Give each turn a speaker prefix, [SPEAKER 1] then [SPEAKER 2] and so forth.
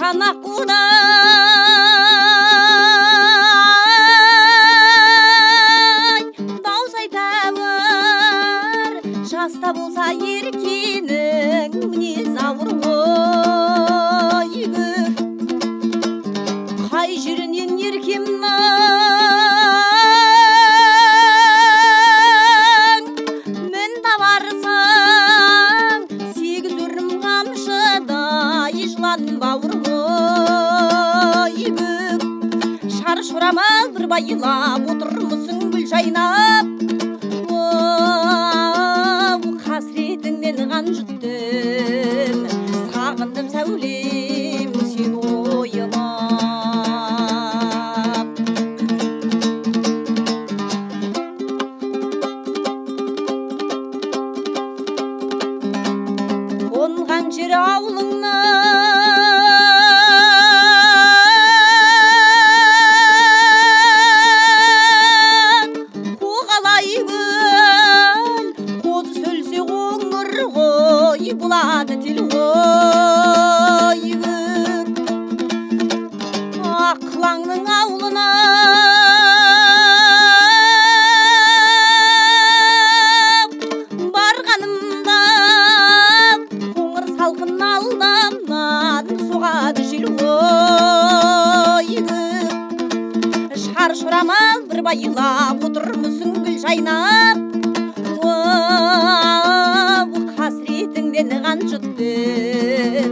[SPEAKER 1] жан аққуда дауыс айтамыр жаста болса еркенің мінез ауыр ғой қай жерінен еркемнің мін табарсаң сегіз өрім қамшыдай жылан бауыр ғой шар шорамал бір байылап отырмысың гүл жайнап қасіретіңнен қан жұттым сағындым сәулем сен ойлап қонған жер аулыңнан қоғалай гүл қозы сөлсе қоңыр ғой болады тіл ғой аққылаңның аулына барғанымда қоңыр салқын алдымнан соғады жел ғой шар шорамал бір байылап отырмысың гүл жайнап қасіретіңден қан жұттым